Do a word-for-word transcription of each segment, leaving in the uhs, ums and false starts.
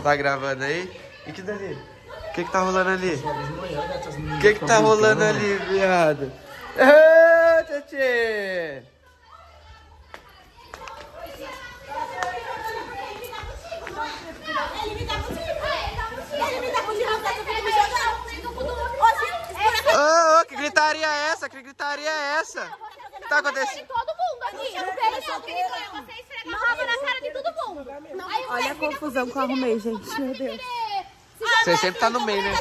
Tá gravando aí? E que dali? O que que tá rolando ali? O que que tá rolando ali, viado? Ô, tchê! Ô, ô, que gritaria é essa? Que gritaria é essa? O que tá acontecendo? Todo mundo aqui. Eu não quero que você esfrega a raba na cara de todo mundo. Olha a confusão que eu arrumei, gente. Meu Deus. Você sempre tá no meio, né?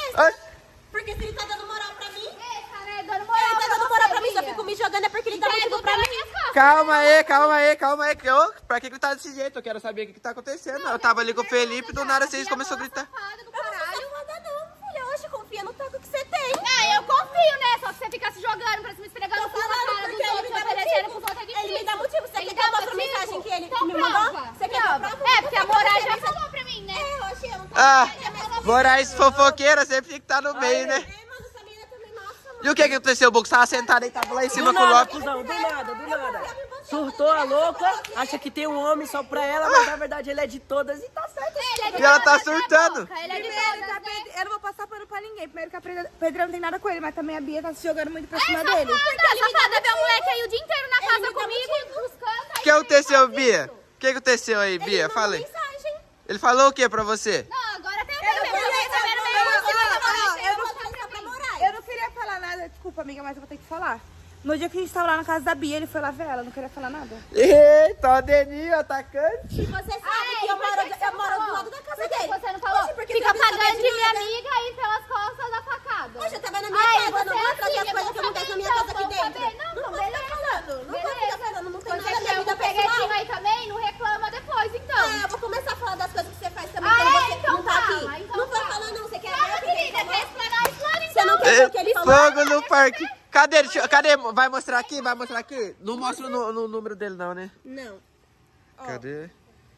Porque se ele tá dando moral pra mim, Ele tá dando moral pra mim, se eu fico me jogando é porque ele dá motivo pra mim. Calma aí, calma aí, calma aí. Que eu, pra que que tá desse jeito? Eu quero saber o que que tá acontecendo. Eu tava ali com o Felipe, do nada vocês começaram a gritar. Eu não sou safada não, filha. Hoje confia no taco que você tem. É, eu confio, né? Só que você fica se jogando pra cima, esfregando o cu na cara dos outros, oferecendo pros outros é difícil. Ele me dá motivo. Você Ele quer dá outra motivo? mensagem que ele Então me prova. mandou? Você quer Prova. prova? É, porque a Moraes já falou pra mim, né? É, eu achei, eu não tô Ah, Moraes fofoqueira sempre tem que tá no meio, né? É, mas essa menina também, nossa, mano. E o que que aconteceu? O Boco tava sentado aí, tava lá em cima Do com o nada, Lopes. cuzão, do nada, do nada. Surtou a louca, acha que tem um homem só pra ela, mas na verdade ele é de todas e tá certo. E ela tá surtando. Ele é de Primeiro, ele todas, tá né? ped- eu não vou passar pano pra ninguém. Primeiro que a Pedra Pedra não tem nada com ele, mas também a Bia tá se jogando muito pra cima dele. Safada, safada, vê o moleque aí o dia inteiro na casa comigo, buscando. O que aconteceu, Bia? O que aconteceu aí, Bia? Fala aí. Mensagem. Ele falou o que pra você? Não, agora tem Eu não o queria- meu também no eu meio. não queria- ó, eu não Vou mostrar pra Moraes. Eu não queria falar nada, desculpa, amiga, mas eu vou ter que falar. No dia que a gente tava lá na casa da Bia, ele foi lá ver ela, não queria falar nada. Eita, o Deninho, atacante. E você sabe Ah, é, que e eu por moro, que que você eu não moro do falou? lado da casa Por que dele. você não falou? Oxe, porque Fica você pagando sabe de de minha nada. amiga aí pelas costas da facada. Poxa, tava na minha Ai, casa, você não é vou trazer assim, as coisas que vou acontecem na minha saber, casa aqui então, vou dentro. saber. Não, Não então, vou beleza. ficar falando, não vou Beleza. ficar falando, não tem Quando nada você na minha tiver vida um peguetinho pessoal. aí também, não reclama depois, então. Ah, eu vou começar a falar das coisas que você faz também, Ah, quando é? você Então não tá fala, aqui. então Não vou fala. falar não, você quer Fala, ver o que ele querida, falou? quer explanar, explana Você não então. quer ver o que ele falou? Fogo no parque. Cadê? Deixa eu- Cadê? Vai mostrar aqui? Vai mostrar aqui? Não mostra o nu- no número dele não, né? Não. Cadê?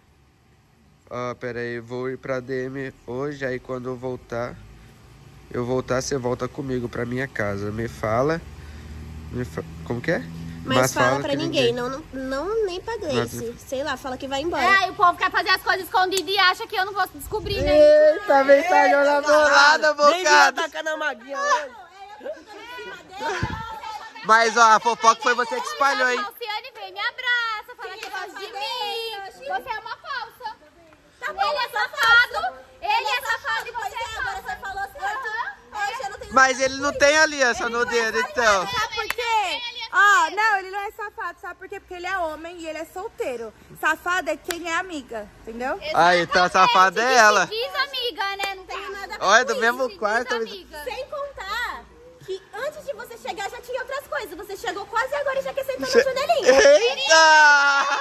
Ó, pera aí, vou ir pra D M hoje, aí quando eu voltar, eu voltar, você volta comigo pra minha casa. Me fala, me fa... como que é? Mas, fala pra que ninguém, Não, não, não nem pra Gleice. Sei lá, fala que vai embora. É, aí o povo quer fazer as coisas escondidas e acha que eu não vou descobrir, né? Eita, vem tá na bolada, Nem viu bocada. atacando a maguinha hoje. Mas ó, a fofoca foi você que espalhou, hein? A Falciane vem, me abraça, fala que gosta de mim. Você é uma falsa. Ele é safado, ele é safado e você é Agora falsa. você falou certo. Hoje eu não tenho Mas ele não tem aliança no dedo, então. Sabe por quê? Ó, não, ele não é safado, sabe por quê? Porque ele é homem e ele é solteiro. Safado é quem é amiga, entendeu? Aí, então a safada é ela. Diz amiga, né? Não tem nada a ver Olha, com do mesmo isso, quarto. diz amiga. Sem contar que antes de você chegar já tinha outras coisas. Você chegou quase agora e já quer sentar na janelinha. Eita!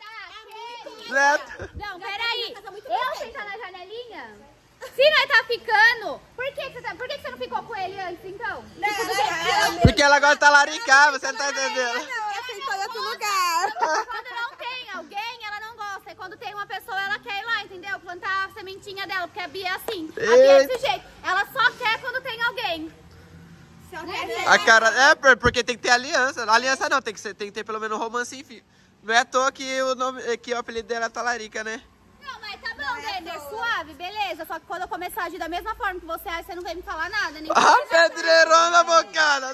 Neto. Não, peraí. Eu sentar na janelinha? Se nós tá ficando, por que, que, você, tá, por que, que você não ficou com ele antes, então? Porque ela gosta de talaricar, você não tá entendendo. Ela sentou em outro lugar. Quando não tem alguém, ela não gosta. E quando tem uma pessoa, ela quer ir lá, entendeu? Plantar a sementinha dela, porque a Bia é assim. A Bia é desse jeito. Ela só quer quando tem alguém. A cara, é, por- porque tem que ter aliança. Aliança não, tem que, ser, tem que ter pelo menos um romancinho, filho. Não é à toa que o, nome, que o apelido dela é Talarica, né? Não, mas tá bom, Dender, suave, beleza. Só que quando eu começar a agir da mesma forma que você age, você não vem me falar nada, nem Ah, pedreirona, bocada!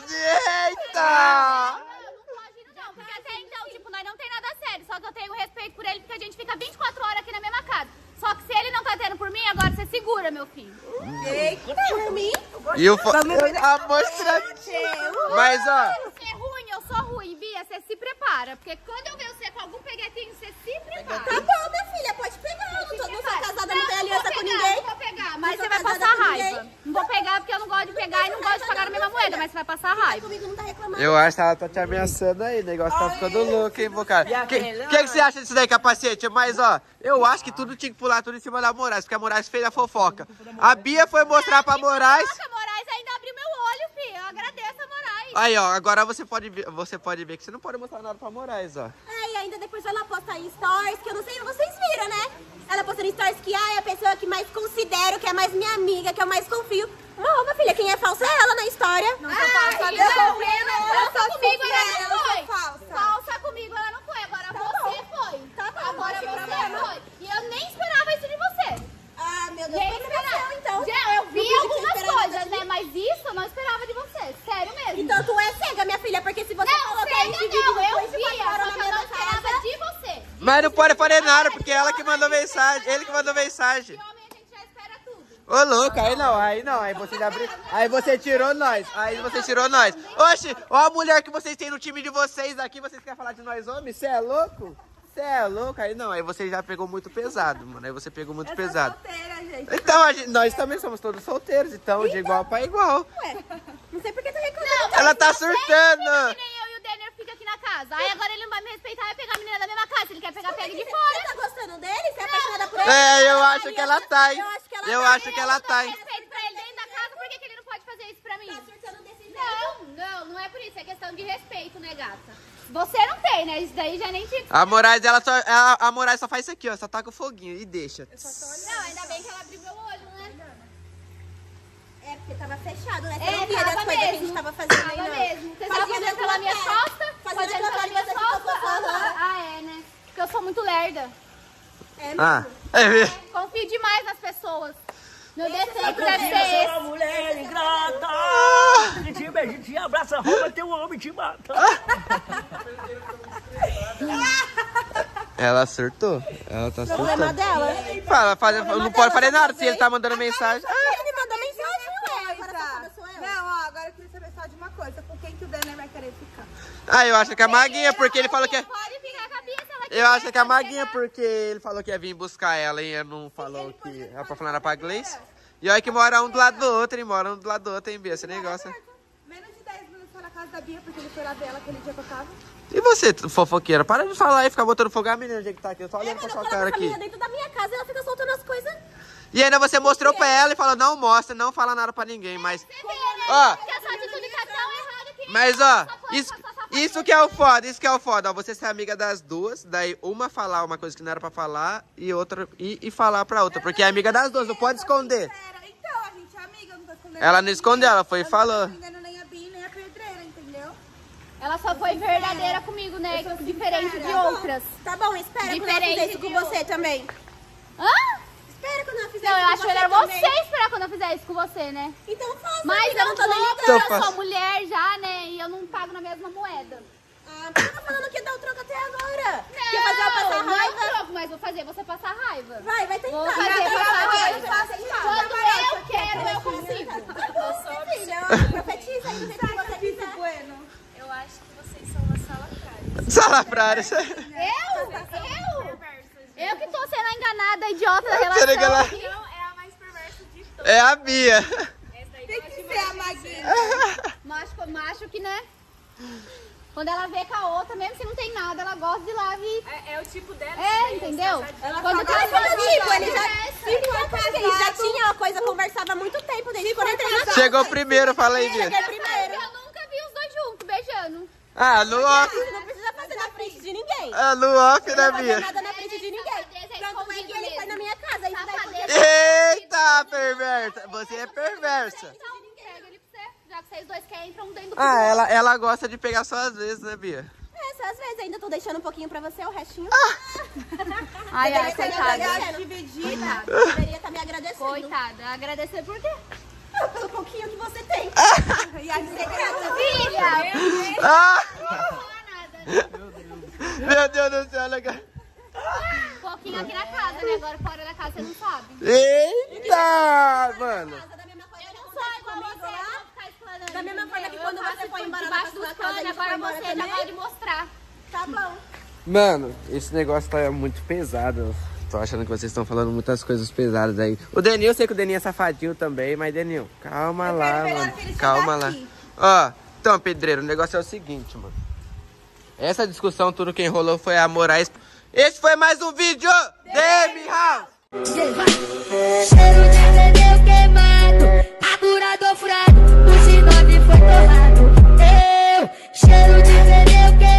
Eita! Não, não tô agindo não, porque até então, tipo, nós não tem nada sério. Só que eu tenho respeito por ele, porque a gente fica vinte e quatro horas aqui na mesma casa. Só que se ele não tá tendo por mim, agora você segura, meu filho. Eita, por mim. E o... A mostra... Mas, ó... Você é ruim, eu sou ruim, Bia, você se prepara. Porque quando eu ver você com algum peguetinho, você se prepara. Tá bom, minha filha, pode pegar. Eu não, tô, não sou casada, não tenho aliança vou com pegar, ninguém. Não vou pegar, mas Não você sou vai casada passar com raiva. ninguém. Não vou pegar porque eu não gosto de pegar e não gosto de pagar a mesma moeda, mas você vai passar raiva. Comigo não tá reclamando. Eu acho que ela tá te ameaçando aí, o negócio tá ficando louco, hein, bocada? O que, que, que você acha disso daí, capacete? Mas, ó, eu acho que tudo tinha que pular tudo em cima da Moraes, porque a Moraes fez a fofoca. A Bia foi mostrar pra Moraes... Nossa, Moraes ainda abriu meu olho, filho. Eu agradeço a Moraes. Aí, ó, agora você pode ver, você pode ver que você não pode mostrar nada pra Moraes, ó. É, e ainda depois ela posta em stories, que eu não sei, vocês viram, né? Ela posta em stories que ah, é a pessoa que mais considero, que é mais minha amiga, que eu mais confio. Não, minha filha, quem é falsa é ela na história. Não sou falsa, filha, não. não, Eu falsa sou comigo sincera, ela eu não sou foi. falsa. Falsa comigo ela não foi, agora você foi. Tá bom, Agora não tem você problema. foi. E eu nem esperava isso de você. Mas não pode fazer nada, porque ela que mandou mensagem. Ele que mandou mensagem. De homem a gente já espera tudo. Ô, louco, aí não, aí não. Aí você já abriu. Aí você tirou nós. Aí você tirou nós. Oxe, ó a mulher que vocês têm no time de vocês aqui. Vocês querem falar de nós homens? Você é louco? Você é louco? Aí não, aí você já pegou muito pesado, mano. Aí você pegou muito Eu pesado. sou solteira, gente. Então, a gente, nós também somos todos solteiros, então, de igual pra igual. Ué, não sei por que tá reclamando. Ela tá surtando. Que nem eu e o Denner fica aqui na casa. Aí agora ele não vai me respeitar, vai pegar a menina da mesma casa. Se ele quer pegar, pega de fora. Você tá gostando dele? Você é apaixonada por ele? É, eu acho que ela tá, hein? Eu acho que ela Eu tá. acho que ela tá, hein? Respeito pra ele dentro da casa, por que, que ele não pode fazer isso pra mim? Tá surtando desse jeito. Não, não, não é por isso. É questão de respeito, né, gata? Você não tem, né? Isso daí já nem te... A Moraes, ela só, a, a Moraes só faz isso aqui, ó. Só taca o foguinho e deixa. Não, ainda bem que ela abriu meu olho, né? É, porque tava fechado, né? Você É, não via tava das coisas que a mesmo. gente tava fazendo aí, Tava não. mesmo. Você tava Fazia fazendo na pela tua minha cara. costa, Fazia fazendo na pela tua minha cara, costa. você ficou Aham. Ah, é, né? Porque eu sou muito lerda. É, Ah, é mesmo. Confio demais nas pessoas. Meu defeito Eu deve ser sou esse. uma mulher ingrata. A gente beija, a gente abraça, rouba, teu homem te mata. Ela acertou. Ela tá problema acertando. dela. Fala, faz, não pode fazer nada se ele tá mandando mensagem. Ele me mandou mensagem, ué. Agora Coisa. safada sou eu. Não, ó, agora eu queria saber só de uma coisa. Com quem que o Denner vai querer ficar? Ah, eu acho que é a Maguinha, porque ele falou que é... Pode ficar com a Bia se ela Eu acho que é a Maguinha, porque ele falou que ia vir buscar ela e ele não falou que era pra falar era pra Gleice. E olha que mora um do lado do outro, hein? Mora um do lado do outro, hein, Bia? Você nem gosta. Menos de dez minutos foi na casa da Bia, porque ele foi lá ver ela aquele dia que eu tava. E você, fofoqueira? Para de falar e ficar botando fogo a menina, onde é que tá aqui? Eu tô É, olhando pra mano, sua eu cara coloco essa aqui. menina dentro da minha casa e ela fica soltando as coisas. E ainda você mostrou pra ela e falou, não mostra, não fala nada pra ninguém, mas... Ó, que essa atitude tá tão errada que... mas ó, isso, isso que é o foda, isso que é o foda, ó, você ser amiga das duas, daí uma falar uma coisa que não era pra falar e outra, e, e falar pra outra, porque é amiga das duas, não pode esconder. Era, então, a gente é amiga, eu não tô escondendo. Ela não escondeu, ela foi e Eu falou. não tô escondendo nem a Bia, nem a pedreira, entendeu? Ela só foi verdadeira comigo, né? Diferente de outras. Tá bom, espera quando eu Diferente fizer isso com de você também. Hã? Espera quando eu fizer Não, isso eu com acho você melhor também. você esperar quando eu fizer isso com você, né? Então faça, Mas amiga, eu não tô nem nem ligando. Então eu faça. sou mulher já, né? E eu não pago na mesma moeda. Ah, você tá falando que dá o troco até agora. Quer fazer eu passar não é raiva? um troco, mas vou fazer você passar raiva. Vai, vai tentar. Vou fazer Vai, passar vai, raiva. vai, vai, vai. Quando eu quero, eu consigo. Filha, profetiza aí do jeito que você quiser. Bueno. Eu acho que vocês são uma salafrária. Salafrária. Eu? Eu? Eu que tô sendo a enganada, idiota da Você liga lá. relação. Não, é a mais perversa de todas. É a Bia. Essa daí Tem gosta que de ser a mais Maguinha. Macho, macho que, né? Quando ela vê com a outra, mesmo se não tem nada, ela gosta de ir lá e... É, é o tipo dela. É, entendeu? Quando Mas tá quando, tipo, ele já, Sim, ele já tinha uma coisa, conversava há muito tempo desde quando eu entrei na casa. Chegou primeiro, fala aí, Bia. Cheguei primeiro. Eu nunca vi os dois juntos, beijando. Ah, no off. Você não precisa fazer na frente de ninguém. Ah, no off, Não né, vou fazer Bia? nada na frente de ninguém. Tanto é que ele foi na minha casa. Isso daí podia Eita, perversa. Você é perversa. Então, pega ele pra você. Já que vocês dois querem, entram um dentro do Ah, cu. ela, ela gosta de pegar só às vezes, né, Bia? É, só às vezes ainda tô deixando um pouquinho pra você, o restinho. Ai, ai, Deveria ter me coitada. agradecido. Dividida. Deveria estar me agradecendo. Coitada. Agradecer por quê? Pelo pouquinho que você tem. E a de ser grata. Filha! Ah! Não vou falar nada. Meu Deus do céu, legal. Um pouquinho aqui na casa, né? Agora fora da casa você não sabe. Eita, mano. Da mesma forma que Eu não acontece sou igual comigo você, lá. vou ficar explanando. Da mesma forma que entendeu? quando Eu você faço foi por embora debaixo da dos sua casa, panos, a gente agora foi embora você já também. gosta de mostrar. Tá bom. Mano, esse negócio tá muito pesado. Tô achando que vocês estão falando muitas coisas pesadas aí. O Denil, eu sei que o Denil é safadinho também, mas Denil, calma Eu lá, quero melhor mano. que ele chegue Calma lá. aqui. Ó, então, pedreiro, o negócio é o seguinte, mano. Essa discussão, tudo quem rolou foi a Moraes. Esse foi mais um vídeo D M House. Cheiro de pneu queimado, carburador furado, o Sinop foi torrado. Eu, cheiro de pneu queimado.